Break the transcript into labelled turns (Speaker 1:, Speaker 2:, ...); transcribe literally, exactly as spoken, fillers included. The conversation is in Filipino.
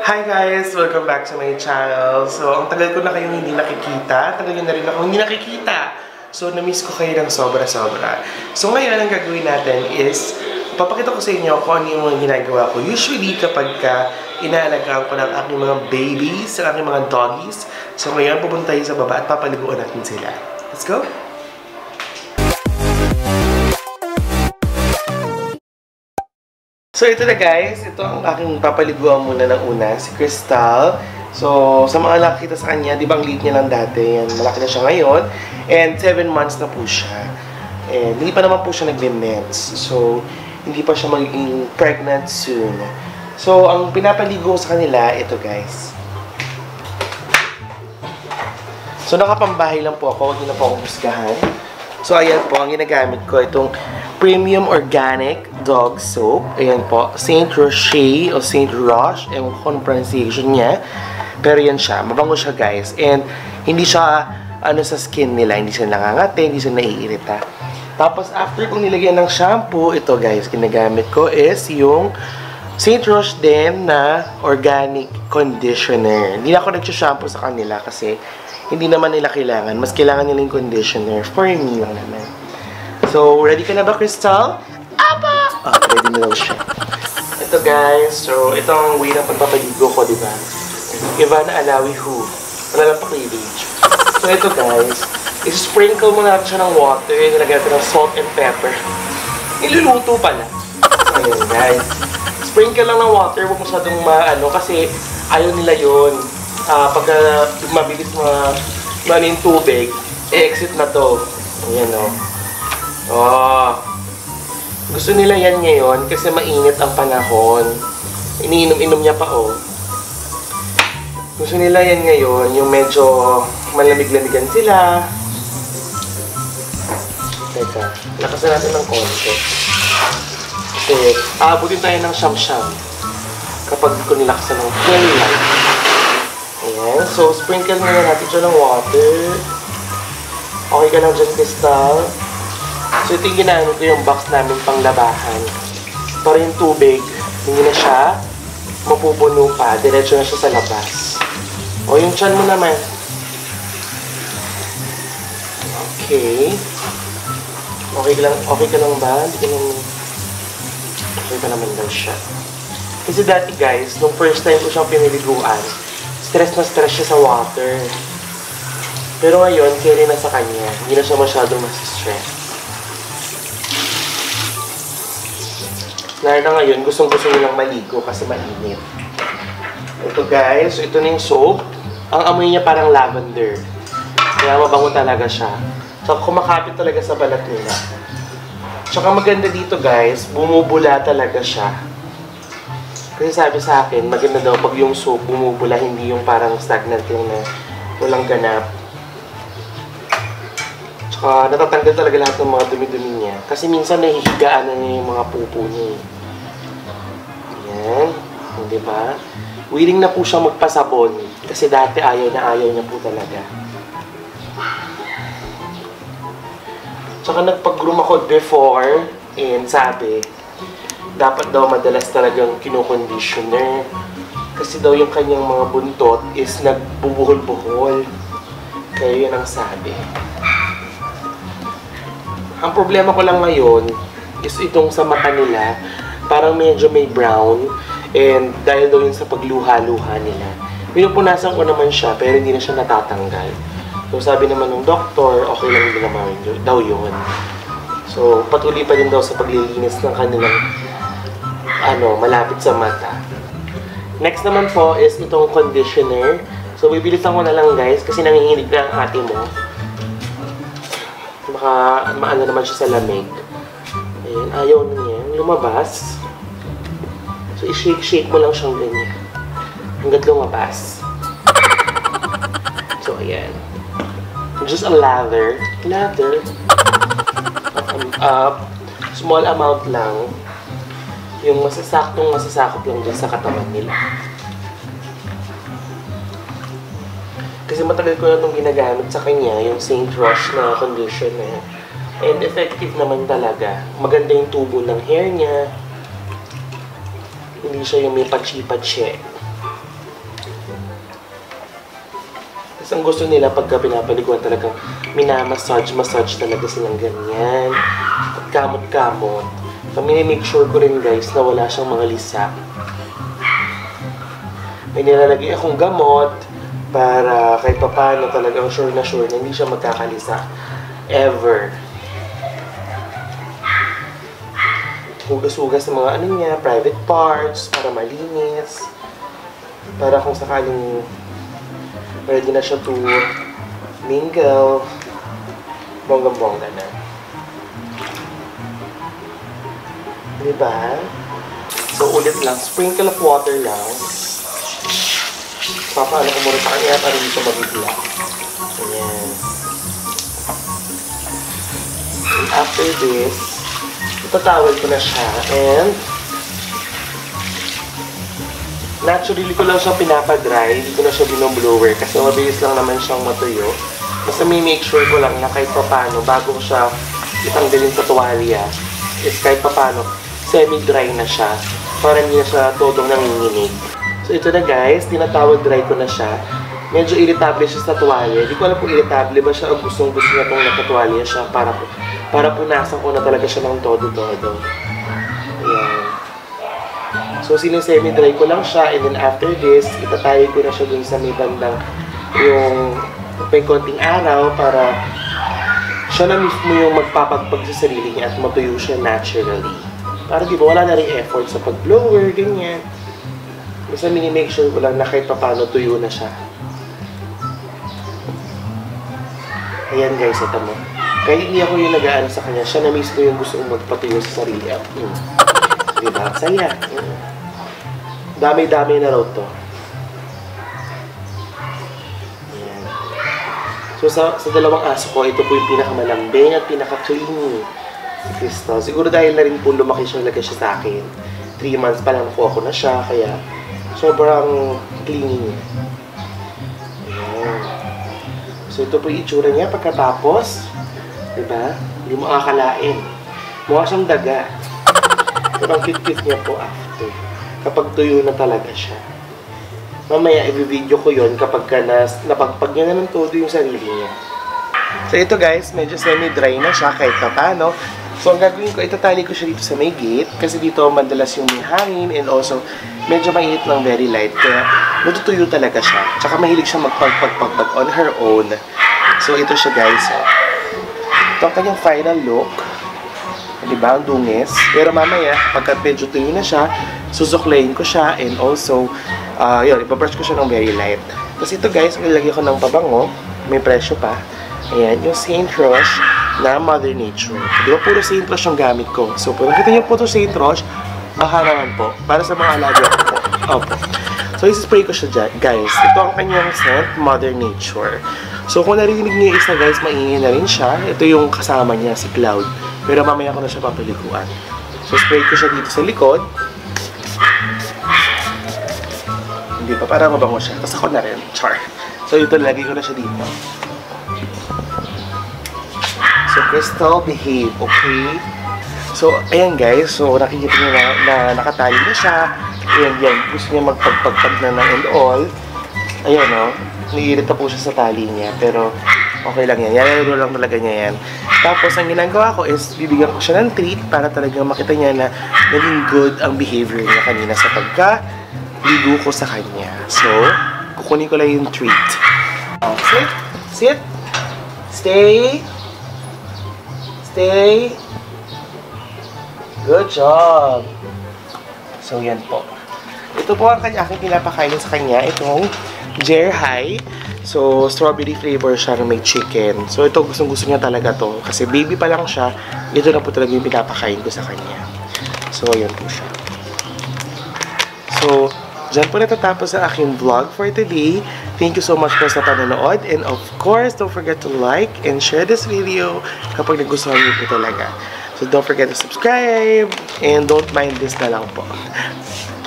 Speaker 1: Hi guys! Welcome back to my channel. So, ang tagal ko na kayong hindi nakikita. Tagal na rin ako hindi nakikita. So, na-miss ko kayo ng sobra-sobra. So, ngayon, ang gagawin natin is, papakita ko sa inyo kung ano yung mga ginagawa ko. Usually, kapag ka inaalagaan ko ng aking mga babies, ng aking mga doggies. So, ngayon, pupunta tayo sa baba at papaliguan natin sila. Let's go! So, ito na guys. Ito ang aking papaliguan muna ng una. Si Crystal. So, sa mga nakikita sa kanya, di ba ang liit niya lang dati? Yan, malaki na siya ngayon. And seven months na po siya. And hindi pa naman po siya nagme-meds. So, hindi pa siya magiging pregnant soon. So, ang pinapaligo sa kanila, ito guys. So, nakapambahay lang po ako. Hindi na po ako husgahan. So, ayan po, ang ginagamit ko, itong Premium Organic Dog Soap. Ayan po, Saint Roche o Saint Roche. Ewan ko kung pronunciation niya. Pero yan siya, mabango siya guys. And hindi siya, ano sa skin nila, hindi siya nangangate, hindi siya naiirita. Tapos, after kong nilagyan ng shampoo, ito guys, ginagamit ko is yung Saint Roche din na Organic Conditioner. Hindi na ako nagsha-shampoo sa kanila kasi hindi naman nila kailangan. Mas kailangan nila yung conditioner. For me lang naman. So, ready ka na ba, Crystal? Apa! Ah, ready na daw siya. Ito guys, so ito ang way ng pagpapaligo ko, di ba? Ivan Alawi Who. Wala lang pa cleavage. So, ito guys, is-sprinkle mo natin siya ng water. Nilagyan natin ng salt and pepper. Niluluto pala. So, ayun guys. Sprinkle lang ng water. Huwag masyadong maano kasi ayaw nila yun. Uh, pagka mabilis ma mano yung tubig, e-exit na to. Ayan o. Oh. Oh. Gusto nila yan ngayon kasi mainit ang panahon. Iniinom-inom niya pa o. Oh. Gusto nila yan ngayon, yung medyo malamig-lamigan sila. Teka, lakasan natin ng konti. Kasi aabutin tayo ng siyam-siyam kapag ko nilakasan ng twelve light. Ayan. So, sprinkle na natin siya ng water. Okay ka lang dyan, Crystal. So, ito yung ginamit ko yung box namin pang labahan. Para yung tubig, hindi na siya mapupuno pa. Diretso na siya sa labas. O, yung tiyan mo naman. Okay. Okay lang, okay ka lang ba? Hindi ka lang... Okay ka naman daw siya. Kasi dati guys, nung first time ko siyang piniliguan, stress na stress siya sa water. Pero ngayon, carry na sa kanya. Hindi na siya masyadong mas-stress. Lalo na ngayon, gustong-gusto nilang maligo kasi mainit. Ito guys, ito na yung soap. Ang amoy niya parang lavender. Kaya mabango talaga siya. Tsaka kumakapit talaga sa balat nila. Tsaka maganda dito guys, bumubula talaga siya. Kasi sabi sa akin, maganda daw pag yung soap bumubula, hindi yung parang stagnant yung na walang ganap. Tsaka natatanggal talaga lahat ng mga dumi-dumi niya. Kasi minsan nahihigaan na niya yung mga pupo niya. Ayan. Hindi ba? Willing na po siyang magpasabon. Kasi dati ayaw na ayaw niya po talaga. Tsaka nagpag-groom ako before and sabi, dapat daw madalas talagang kino-conditioner. Kasi daw yung kanyang mga buntot is nagbubuhol-buhol. Kaya yun ang sabi. Ang problema ko lang ngayon is itong sa mata nila, parang medyo may brown. And dahil daw yun sa pagluha-luha nila. Pinupunasan ko naman siya pero hindi na siya natatanggal. So sabi naman ng doktor, okay lang din naman daw yun. So patuloy pa din daw sa paglilinis ng kanilang ano, malapit sa mata. Next naman po is itong conditioner. So, bibilisan ko na lang guys kasi nanginginig na ang ate mo. Baka maano naman siya sa lamig. Ayan, ayaw na niya. Lumabas. So, i-shake-shake mo lang siyang ganyan. Hanggat lumabas. So, ayan. Just a lather. Lather. Um, uh, small amount lang. Yung masasaktong masasakop lang dyan sa katawan nila. Kasi matagal ko na itong ginagamit sa kanya, yung Saint Roche na conditioner. And effective naman talaga. Maganda yung tubo ng hair niya. Hindi siya yung may patsi-patsi. Kasi ang gusto nila pagka pinapaliguan talagang minamassage-massage talaga silang ganyan. At kamot-kamot. So, minimake sure ko rin guys na wala siyang mga lisa. May nilalagay akong gamot para kahit papaano talagang sure na sure na hindi siya magkakalisa. Ever. Hugas-hugas ng mga ano niya, private parts, para malinis. Para kung sakaling ready na siya to mingle, bonggang-bongga na. Diba? So, ulit lang. Sprinkle of water lang. Papaano ko muna sa kanya para hindi siya mabigla. Ayan. And after this, itatawal ko na siya. And naturally ko lang siya pinapa-dry. Hindi ko na siya binoblower kasi mabilis lang naman siyang matuyo. Basta may make sure ko lang na kahit papano, bago ko siya itanggalin sa tuwalya, is kahit papano, semi-dry na siya para hindi na siya todong nanginginig. So ito na guys, tinatawag dry ko na siya. Medyo irritable siya sa tuwalya. Hindi ko alam kung irritable ba siya o gustong gusto niya itong nakatuwalya siya para, para punasan ko na talaga siya ng todo-todo. Ayan. So sinisemi-dry ko lang siya and then after this, itatali ko na siya dun sa may bandang yung may konting araw para siya na mismo yung magpapagpag sa sarili niya at matuyo siya naturally. Para di ba wala na rin effort sa pag-blower, ganyan. Basta mini-make sure ko lang na kahit paano tuyo na siya. Ayan guys, ito mo. Kaya hindi ako yung nag-aano sa kanya. Siya na mismo yung gusto kong magpatuyo sa sarili. Hmm. Diba? Saya. Hmm. Dami-dami na raw to. Ayan. So sa, sa dalawang aso ko, ito po yung pinakamalambing at pinaka-clean. Si Crystal. Siguro dahil na rin po lumaki siya, lagay siya sa akin. three months pa lang po ako na siya. Kaya sobrang clean. Ayan. So, ito po yung itsura niya pagkatapos. Diba? Hindi mo akalain. Mukha siyang daga. Pero ang cute-cute niya po after. Kapag tuyo na talaga siya. Mamaya, i-video ko yon kapag ka nas, napagpag niya na ng todo yung sarili niya. So, ito guys, medyo semi-dry na siya kahit pa paano. So, ang gagawin ko, itatali ko siya dito sa may gate. Kasi dito, madalas yung may hangin and also, medyo mainit lang, very light. Kaya, natutuyo talaga siya. Tsaka mahilig siya magpagpagpagpag on her own. So, ito siya guys. Oh. Ito ang kanyang final look. Diba? Ang dungis. Pero mamaya, pagka medyo tuyo na siya, susuklayin ko siya and also, uh, yun, ipabrush ko siya ng very light. Tapos ito guys, ilagay ko ng pabango. May presyo pa. Ayan, yung Saint Roche na Mother Nature. Di ba puro Saint Roche yung gamit ko? So, kung nakita niyo po ito Saint Roche, baka naman po. Para sa mga alaga ko po. Opo. So, isi-spray ko siya dyan. Guys, ito ang kanyang scent, Mother Nature. So, kung narinig niyo isa guys, maingay na rin siya. Ito yung kasama niya, si Cloud. Pero mamaya ko na siya papaliguan. So, spray ko siya dito sa likod. Hindi pa, para mabango siya. Tapos ako na rin. Char. So, ito, lagay ko na siya dito. So, Crystal, behave, okay? So, ayan guys. So, nakikita niyo na, na nakatali na siya. Ayan, yan. Gusto niya magpagpagpag na ng and all. Ayan, no? Naiirita po siya sa tali niya. Pero, okay lang yan. Yan, lang talaga niya yan. Tapos, ang ginagawa ko is, bibigyan ko siya ng treat para talagang makita niya na naging good ang behavior niya kanina sa pagka-ligo ko sa kanya. So, kukunin ko lang yung treat. Oh, sit. Sit. Stay. Stay. Good job. So, yan po. Ito po ang kanya, aking pinapakainin sa kanya. Itong Jer High. So, strawberry flavor siya na may chicken. So, ito gustong-gusto niya talaga to. Kasi baby pa lang siya. Ito na po talaga yung pinapakain ko sa kanya. So, yan po siya. So, dyan po natatapos ang aking vlog for today. Thank you so much po sa panonood. And of course, don't forget to like and share this video kapag nagustuhan niyo po talaga. So, don't forget to subscribe. And don't mind this na lang po.